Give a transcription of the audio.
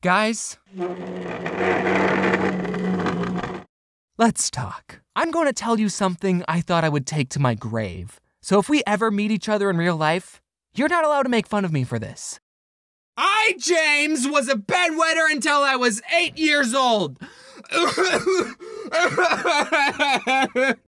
Guys, let's talk. I'm going to tell you something I thought I would take to my grave. So if we ever meet each other in real life, you're not allowed to make fun of me for this. I, James, was a bedwetter until I was 8 years old.